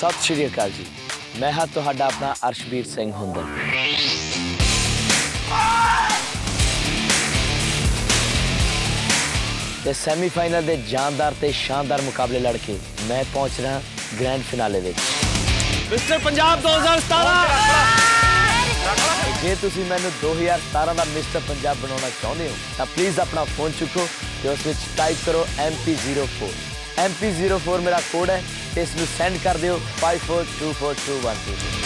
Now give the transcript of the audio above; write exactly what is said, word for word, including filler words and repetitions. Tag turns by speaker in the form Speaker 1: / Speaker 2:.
Speaker 1: सत श्री अकाल जी, मैं हाँ तुहाडा अपना अर्शबीर सिंह हुंदल। ते सैमीफाइनल के जानदार ते शानदार मुकाबले लड़के मैं पहुंच रहा ग्रैंड फिनाले विच। मिस्टर पंजाब दो हज़ार सतारह जे तुसी मैनू दो हज़ार सतारह का मिस्टर पंजाब बनाना चाहते हो तो प्लीज़ अपना फोन चुको तो उस टाइप करो M P zero four. M P zero four मेरा कोड है, तो इसमें सेंड कर दियो five four two four two one to.